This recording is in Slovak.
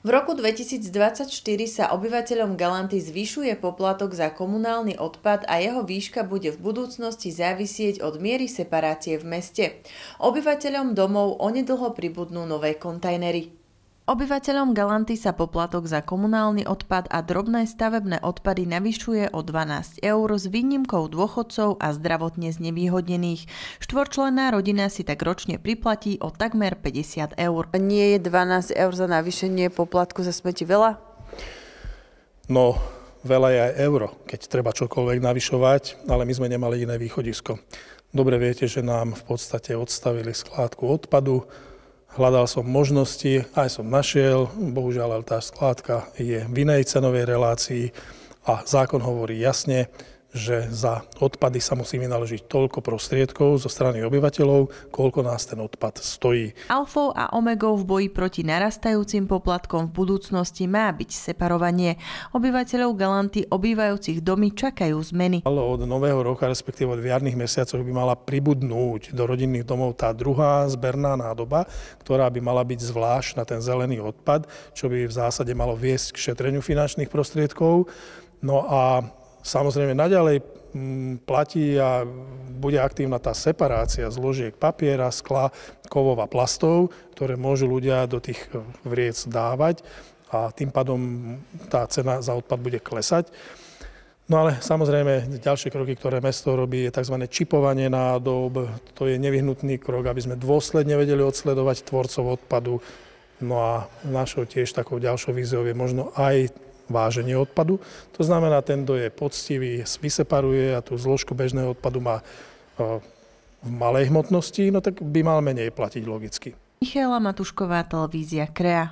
V roku 2024 sa obyvateľom Galanty zvyšuje poplatok za komunálny odpad a jeho výška bude v budúcnosti závisieť od miery separácie v meste. Obyvateľom domov onedlho pribudnú nové kontajnery. Obyvateľom Galanty sa poplatok za komunálny odpad a drobné stavebné odpady navyšuje o 12 € s výnimkou dôchodcov a zdravotne znevýhodnených. Štvorčlenná rodina si tak ročne priplatí o takmer 50 €. Nie je 12 € za navýšenie poplatku za smeti veľa? No, veľa je aj euro, keď treba čokoľvek navyšovať, ale my sme nemali iné východisko. Dobre viete, že nám v podstate odstavili skládku odpadu. Hľadal som možnosti, aj som našiel, bohužiaľ ale tá skládka je v inej cenovej relácii a zákon hovorí jasne, že za odpady sa musí vynaložiť toľko prostriedkov zo strany obyvateľov, koľko nás ten odpad stojí. Alfou a omegou v boji proti narastajúcim poplatkom v budúcnosti má byť separovanie. Obyvateľov Galanty obývajúcich domy čakajú zmeny. Ale od nového roka, respektíve od jarných mesiacov by mala pribudnúť do rodinných domov tá druhá zberná nádoba, ktorá by mala byť zvlášť na ten zelený odpad, čo by v zásade malo viesť k šetreniu finančných prostriedkov. No a samozrejme, naďalej platí a bude aktívna tá separácia zložiek papiera, skla, kovov a plastov, ktoré môžu ľudia do tých vriec dávať a tým pádom tá cena za odpad bude klesať. No ale samozrejme, ďalšie kroky, ktoré mesto robí, je tzv. Čipovanie nádob. To je nevyhnutný krok, aby sme dôsledne vedeli odsledovať tvorcov odpadu. No a našou tiež takou ďalšou víziou je možno aj váženie odpadu. To znamená, ten, kto je poctivý, vyseparuje a tú zložku bežného odpadu má v malej hmotnosti, no tak by mal menej platiť logicky. Michaela Matušková, televízia KREA.